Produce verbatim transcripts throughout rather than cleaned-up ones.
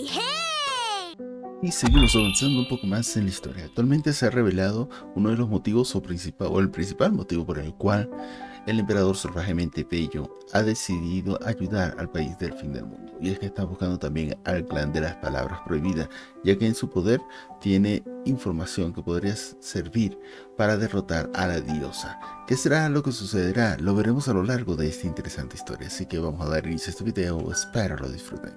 ¡Hey, hey! Y seguimos avanzando un poco más en la historia. Actualmente se ha revelado uno de los motivos o, principal, o el principal motivo por el cual el emperador salvajemente bello ha decidido ayudar al país del fin del mundo. Y es que está buscando también al clan de las palabras prohibidas, ya que en su poder tiene información que podría servir para derrotar a la diosa. ¿Qué será lo que sucederá? Lo veremos a lo largo de esta interesante historia. Así que vamos a dar inicio a este video. Espero lo disfruten.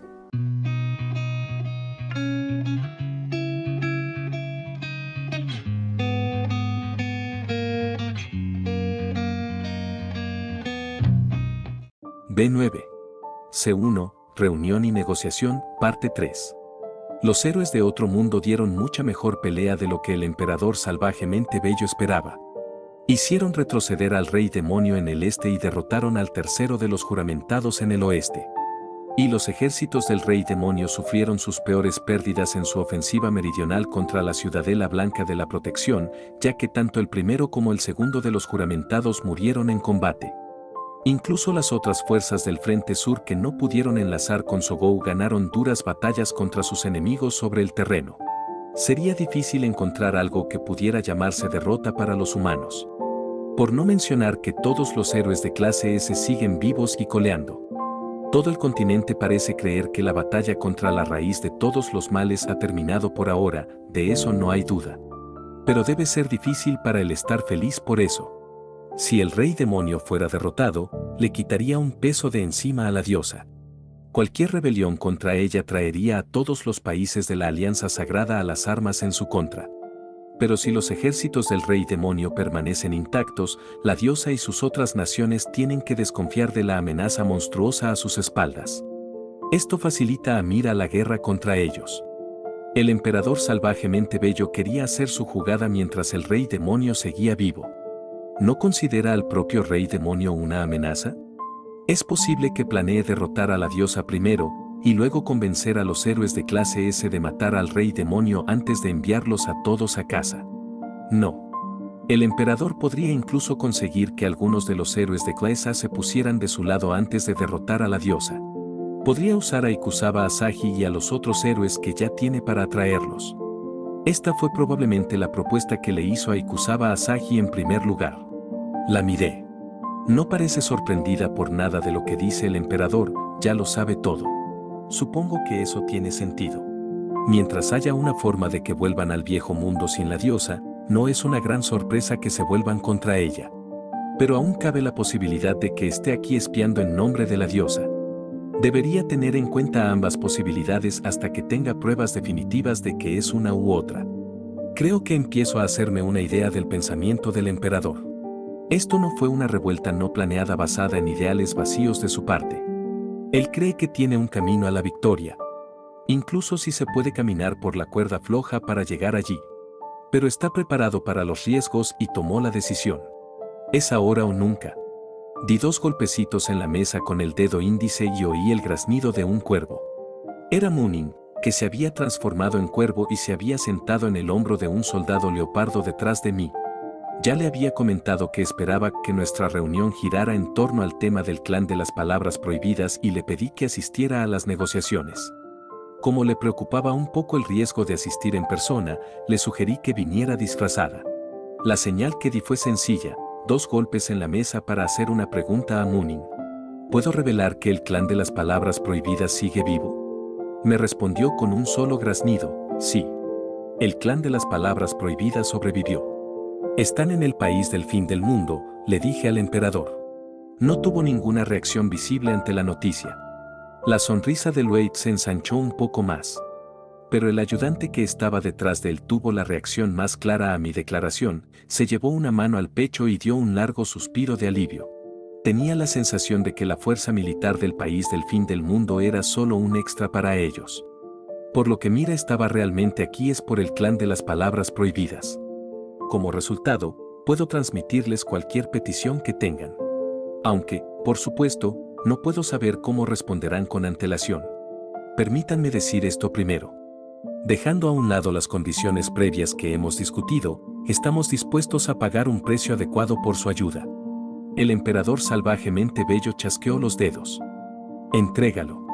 B nueve. C uno, Reunión y negociación, parte tres. Los héroes de otro mundo dieron mucha mejor pelea de lo que el emperador salvajemente bello esperaba. Hicieron retroceder al rey demonio en el este y derrotaron al tercero de los juramentados en el oeste. Y los ejércitos del rey demonio sufrieron sus peores pérdidas en su ofensiva meridional contra la ciudadela blanca de la protección, ya que tanto el primero como el segundo de los juramentados murieron en combate. Incluso las otras fuerzas del Frente Sur que no pudieron enlazar con Sogou ganaron duras batallas contra sus enemigos sobre el terreno. Sería difícil encontrar algo que pudiera llamarse derrota para los humanos. Por no mencionar que todos los héroes de clase S siguen vivos y coleando. Todo el continente parece creer que la batalla contra la raíz de todos los males ha terminado por ahora, de eso no hay duda. Pero debe ser difícil para él estar feliz por eso. Si el rey demonio fuera derrotado, le quitaría un peso de encima a la diosa. Cualquier rebelión contra ella traería a todos los países de la Alianza Sagrada a las armas en su contra. Pero si los ejércitos del rey demonio permanecen intactos, la diosa y sus otras naciones tienen que desconfiar de la amenaza monstruosa a sus espaldas. Esto facilita a Mira la guerra contra ellos. El emperador salvajemente bello quería hacer su jugada mientras el rey demonio seguía vivo. ¿No considera al propio rey demonio una amenaza? Es posible que planee derrotar a la diosa primero, y luego convencer a los héroes de clase S de matar al rey demonio antes de enviarlos a todos a casa. No. El emperador podría incluso conseguir que algunos de los héroes de clase A se pusieran de su lado antes de derrotar a la diosa. Podría usar a Ikusaba Asahi y a los otros héroes que ya tiene para atraerlos. Esta fue probablemente la propuesta que le hizo a Ikusaba Asahi en primer lugar. La miré. No parece sorprendida por nada de lo que dice el emperador, ya lo sabe todo. Supongo que eso tiene sentido. Mientras haya una forma de que vuelvan al viejo mundo sin la diosa, no es una gran sorpresa que se vuelvan contra ella. Pero aún cabe la posibilidad de que esté aquí espiando en nombre de la diosa. Debería tener en cuenta ambas posibilidades hasta que tenga pruebas definitivas de que es una u otra. Creo que empiezo a hacerme una idea del pensamiento del emperador. Esto no fue una revuelta no planeada basada en ideales vacíos de su parte. Él cree que tiene un camino a la victoria. Incluso si se puede caminar por la cuerda floja para llegar allí. Pero está preparado para los riesgos y tomó la decisión. Es ahora o nunca. Di dos golpecitos en la mesa con el dedo índice y oí el graznido de un cuervo. Era Munin, que se había transformado en cuervo y se había sentado en el hombro de un soldado leopardo detrás de mí. Ya le había comentado que esperaba que nuestra reunión girara en torno al tema del clan de las palabras prohibidas y le pedí que asistiera a las negociaciones. Como le preocupaba un poco el riesgo de asistir en persona, le sugerí que viniera disfrazada. La señal que di fue sencilla, dos golpes en la mesa para hacer una pregunta a Munin. ¿Puedo revelar que el clan de las palabras prohibidas sigue vivo? Me respondió con un solo graznido, sí. El clan de las palabras prohibidas sobrevivió. Están en el país del fin del mundo, le dije al emperador. No tuvo ninguna reacción visible ante la noticia. La sonrisa de Wade se ensanchó un poco más. Pero el ayudante que estaba detrás de él tuvo la reacción más clara a mi declaración, se llevó una mano al pecho y dio un largo suspiro de alivio. Tenía la sensación de que la fuerza militar del país del fin del mundo era solo un extra para ellos. Por lo que Mira estaba realmente aquí es por el clan de las palabras prohibidas. Como resultado, puedo transmitirles cualquier petición que tengan. Aunque, por supuesto, no puedo saber cómo responderán con antelación. Permítanme decir esto primero. Dejando a un lado las condiciones previas que hemos discutido, estamos dispuestos a pagar un precio adecuado por su ayuda. El emperador salvajemente bello chasqueó los dedos. Entrégalo.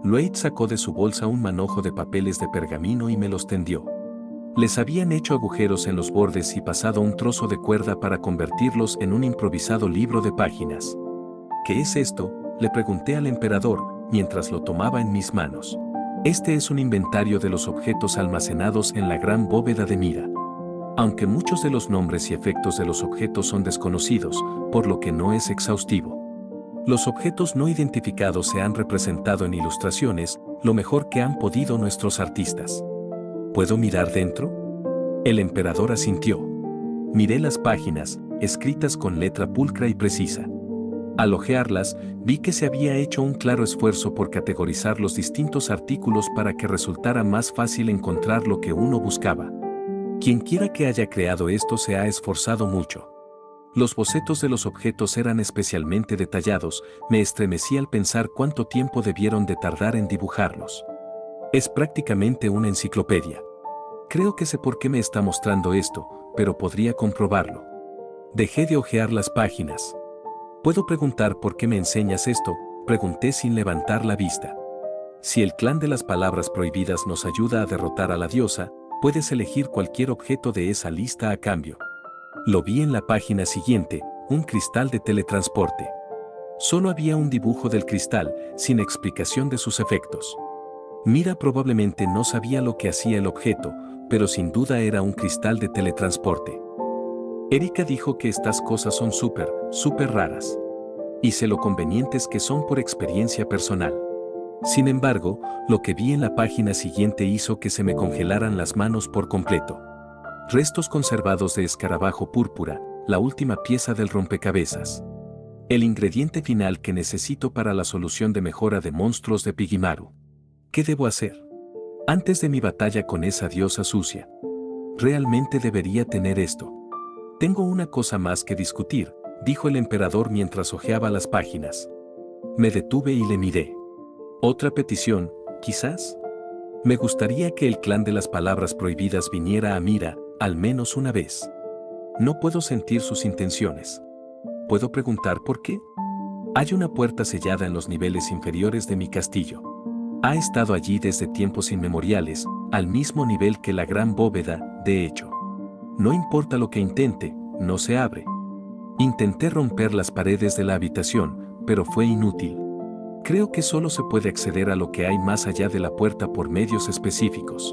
Lloyd sacó de su bolsa un manojo de papeles de pergamino y me los tendió. Les habían hecho agujeros en los bordes y pasado un trozo de cuerda para convertirlos en un improvisado libro de páginas. ¿Qué es esto?, le pregunté al emperador, mientras lo tomaba en mis manos. Este es un inventario de los objetos almacenados en la gran bóveda de Mira. Aunque muchos de los nombres y efectos de los objetos son desconocidos, por lo que no es exhaustivo. Los objetos no identificados se han representado en ilustraciones, lo mejor que han podido nuestros artistas. ¿Puedo mirar dentro? El emperador asintió. Miré las páginas, escritas con letra pulcra y precisa. Al hojearlas, vi que se había hecho un claro esfuerzo por categorizar los distintos artículos para que resultara más fácil encontrar lo que uno buscaba. Quienquiera que haya creado esto se ha esforzado mucho. Los bocetos de los objetos eran especialmente detallados, me estremecí al pensar cuánto tiempo debieron de tardar en dibujarlos. Es prácticamente una enciclopedia. Creo que sé por qué me está mostrando esto, pero podría comprobarlo. Dejé de hojear las páginas. ¿Puedo preguntar por qué me enseñas esto?, pregunté sin levantar la vista. Si el clan de las palabras prohibidas nos ayuda a derrotar a la diosa, puedes elegir cualquier objeto de esa lista a cambio. Lo vi en la página siguiente, un cristal de teletransporte. Solo había un dibujo del cristal, sin explicación de sus efectos. Mira probablemente no sabía lo que hacía el objeto, pero sin duda era un cristal de teletransporte. Erika dijo que estas cosas son súper, súper raras. Y sé lo convenientes que son por experiencia personal. Sin embargo, lo que vi en la página siguiente hizo que se me congelaran las manos por completo. Restos conservados de escarabajo púrpura, la última pieza del rompecabezas. El ingrediente final que necesito para la solución de mejora de monstruos de Pigimaru. ¿Qué debo hacer? Antes de mi batalla con esa diosa sucia. Realmente debería tener esto. Tengo una cosa más que discutir, dijo el emperador mientras hojeaba las páginas. Me detuve y le miré. ¿Otra petición, quizás? Me gustaría que el clan de las palabras prohibidas viniera a Mira, al menos una vez. No puedo sentir sus intenciones. ¿Puedo preguntar por qué? Hay una puerta sellada en los niveles inferiores de mi castillo. Ha estado allí desde tiempos inmemoriales, al mismo nivel que la gran bóveda, de hecho. No importa lo que intente, no se abre. Intenté romper las paredes de la habitación, pero fue inútil. Creo que solo se puede acceder a lo que hay más allá de la puerta por medios específicos.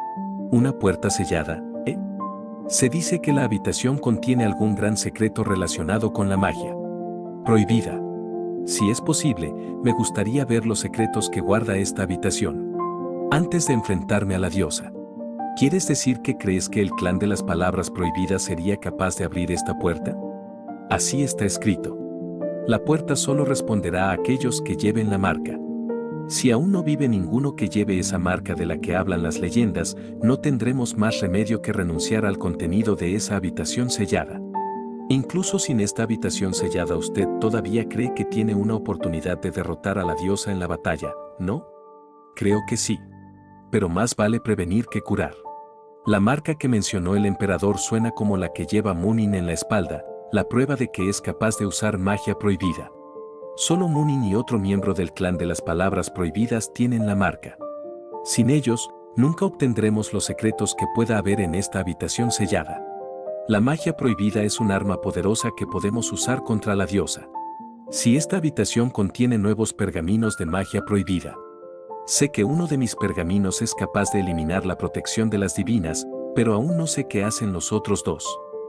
¿Una puerta sellada, eh? Se dice que la habitación contiene algún gran secreto relacionado con la magia prohibida. Si es posible, me gustaría ver los secretos que guarda esta habitación. Antes de enfrentarme a la diosa. ¿Quieres decir que crees que el clan de las palabras prohibidas sería capaz de abrir esta puerta? Así está escrito. La puerta solo responderá a aquellos que lleven la marca. Si aún no vive ninguno que lleve esa marca de la que hablan las leyendas, no tendremos más remedio que renunciar al contenido de esa habitación sellada. Incluso sin esta habitación sellada, usted todavía cree que tiene una oportunidad de derrotar a la diosa en la batalla, ¿no? Creo que sí. Pero más vale prevenir que curar. La marca que mencionó el emperador suena como la que lleva Munin en la espalda, la prueba de que es capaz de usar magia prohibida. Solo Munin y otro miembro del clan de las palabras prohibidas tienen la marca. Sin ellos, nunca obtendremos los secretos que pueda haber en esta habitación sellada. La magia prohibida es un arma poderosa que podemos usar contra la diosa. Si esta habitación contiene nuevos pergaminos de magia prohibida, sé que uno de mis pergaminos es capaz de eliminar la protección de las divinas, pero aún no sé qué hacen los otros dos.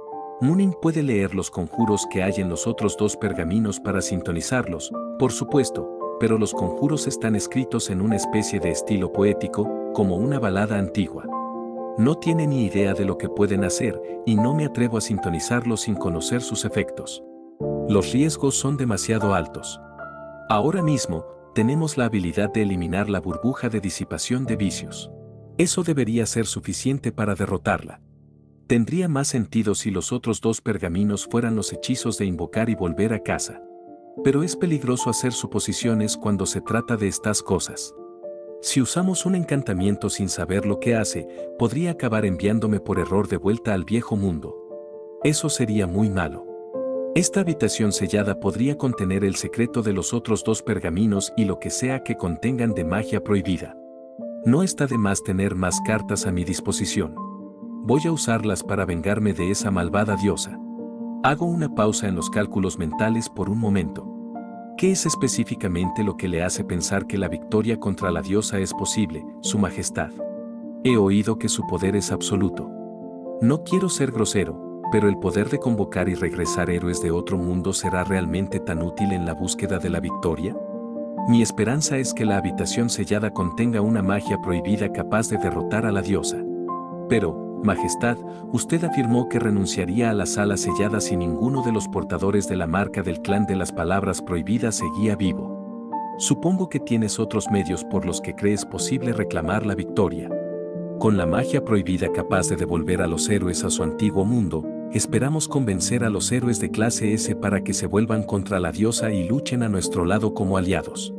Munin puede leer los conjuros que hay en los otros dos pergaminos para sintonizarlos, por supuesto, pero los conjuros están escritos en una especie de estilo poético, como una balada antigua. No tiene ni idea de lo que pueden hacer, y no me atrevo a sintonizarlos sin conocer sus efectos. Los riesgos son demasiado altos. Ahora mismo, tenemos la habilidad de eliminar la burbuja de disipación de vicios. Eso debería ser suficiente para derrotarla. Tendría más sentido si los otros dos pergaminos fueran los hechizos de invocar y volver a casa. Pero es peligroso hacer suposiciones cuando se trata de estas cosas. Si usamos un encantamiento sin saber lo que hace, podría acabar enviándome por error de vuelta al viejo mundo. Eso sería muy malo. Esta habitación sellada podría contener el secreto de los otros dos pergaminos y lo que sea que contengan de magia prohibida. No está de más tener más cartas a mi disposición. Voy a usarlas para vengarme de esa malvada diosa. Hago una pausa en los cálculos mentales por un momento. ¿Qué es específicamente lo que le hace pensar que la victoria contra la diosa es posible, Su Majestad? He oído que su poder es absoluto. No quiero ser grosero, pero el poder de convocar y regresar héroes de otro mundo será realmente tan útil en la búsqueda de la victoria. Mi esperanza es que la habitación sellada contenga una magia prohibida capaz de derrotar a la diosa. Pero, Majestad, usted afirmó que renunciaría a la sala sellada si ninguno de los portadores de la marca del clan de las palabras prohibidas seguía vivo. Supongo que tienes otros medios por los que crees posible reclamar la victoria. Con la magia prohibida capaz de devolver a los héroes a su antiguo mundo, esperamos convencer a los héroes de clase ese para que se vuelvan contra la diosa y luchen a nuestro lado como aliados.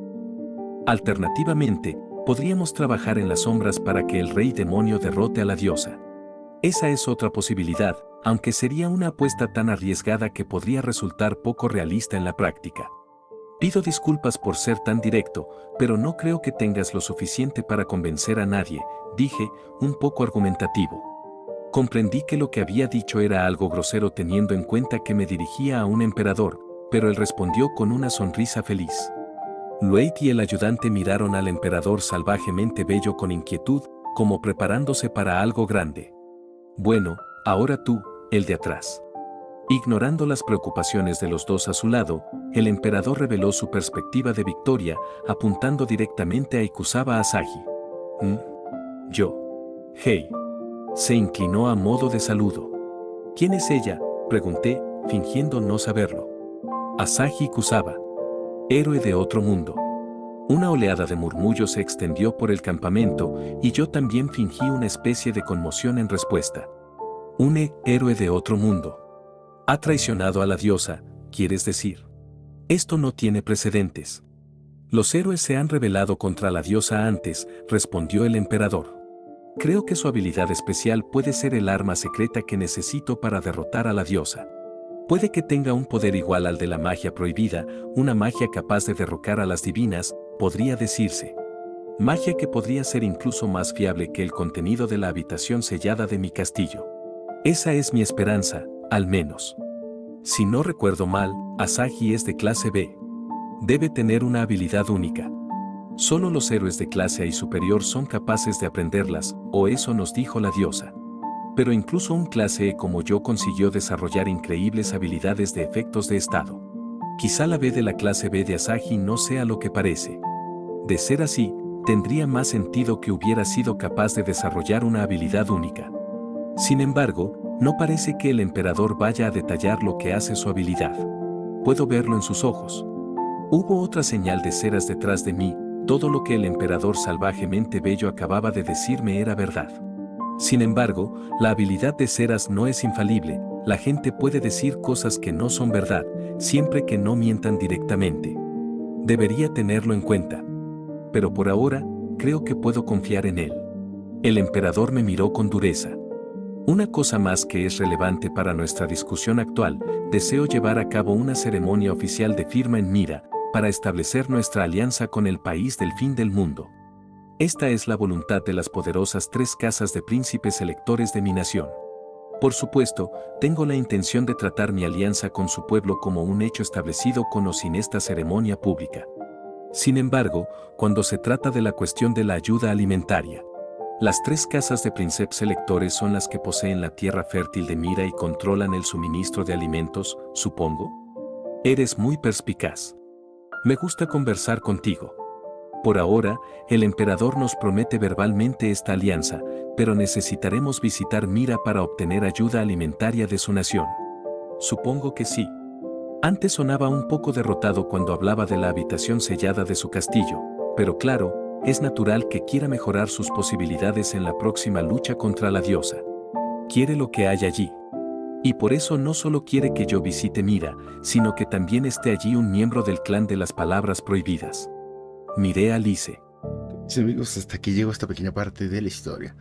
Alternativamente, podríamos trabajar en las sombras para que el rey demonio derrote a la diosa. Esa es otra posibilidad, aunque sería una apuesta tan arriesgada que podría resultar poco realista en la práctica. Pido disculpas por ser tan directo, pero no creo que tengas lo suficiente para convencer a nadie, dije, un poco argumentativo. Comprendí que lo que había dicho era algo grosero teniendo en cuenta que me dirigía a un emperador, pero él respondió con una sonrisa feliz. Lueit y el ayudante miraron al emperador salvajemente bello con inquietud, como preparándose para algo grande. Bueno, ahora tú, el de atrás. Ignorando las preocupaciones de los dos a su lado, el emperador reveló su perspectiva de victoria, apuntando directamente a Ikusaba Asahi. ¿Mm? Yo. Hey. Se inclinó a modo de saludo. ¿Quién es ella?, pregunté, fingiendo no saberlo. Asahi Ikusaba. Héroe de otro mundo. Una oleada de murmullos se extendió por el campamento y yo también fingí una especie de conmoción en respuesta. Un héroe de otro mundo. Ha traicionado a la diosa, ¿quieres decir? Esto no tiene precedentes. Los héroes se han rebelado contra la diosa antes, respondió el emperador. Creo que su habilidad especial puede ser el arma secreta que necesito para derrotar a la diosa. Puede que tenga un poder igual al de la magia prohibida, una magia capaz de derrocar a las divinas, podría decirse. Magia que podría ser incluso más fiable que el contenido de la habitación sellada de mi castillo. Esa es mi esperanza, al menos. Si no recuerdo mal, Asahi es de clase B. Debe tener una habilidad única. Solo los héroes de clase A y superior son capaces de aprenderlas, o eso nos dijo la diosa. Pero incluso un clase E como yo consiguió desarrollar increíbles habilidades de efectos de estado. Quizá la B de la clase B de Asahi no sea lo que parece. De ser así, tendría más sentido que hubiera sido capaz de desarrollar una habilidad única. Sin embargo, no parece que el emperador vaya a detallar lo que hace su habilidad. Puedo verlo en sus ojos. Hubo otra señal de ceras detrás de mí, todo lo que el emperador salvajemente bello acababa de decirme era verdad. Sin embargo, la habilidad de ceras no es infalible, la gente puede decir cosas que no son verdad, siempre que no mientan directamente. Debería tenerlo en cuenta. Pero por ahora, creo que puedo confiar en él. El emperador me miró con dureza. Una cosa más que es relevante para nuestra discusión actual, deseo llevar a cabo una ceremonia oficial de firma en Mira, para establecer nuestra alianza con el país del fin del mundo. Esta es la voluntad de las poderosas tres casas de príncipes electores de mi nación. Por supuesto, tengo la intención de tratar mi alianza con su pueblo como un hecho establecido con o sin esta ceremonia pública. Sin embargo, cuando se trata de la cuestión de la ayuda alimentaria, las tres casas de príncipes electores son las que poseen la tierra fértil de Mira y controlan el suministro de alimentos, supongo. Eres muy perspicaz. Me gusta conversar contigo. Por ahora, el emperador nos promete verbalmente esta alianza, pero necesitaremos visitar Mira para obtener ayuda alimentaria de su nación. Supongo que sí. Antes sonaba un poco derrotado cuando hablaba de la habitación sellada de su castillo, pero claro, es natural que quiera mejorar sus posibilidades en la próxima lucha contra la diosa. Quiere lo que hay allí. Y por eso no solo quiere que yo visite Mira, sino que también esté allí un miembro del clan de las palabras prohibidas. Miré a Lice. Sí, amigos, hasta aquí llegó esta pequeña parte de la historia.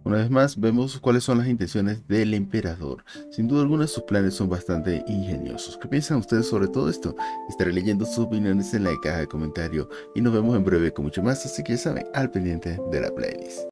Una vez más, vemos cuáles son las intenciones del emperador. Sin duda alguna, sus planes son bastante ingeniosos. ¿Qué piensan ustedes sobre todo esto? Estaré leyendo sus opiniones en la caja de comentarios y nos vemos en breve con mucho más, así que ya saben, al pendiente de la playlist.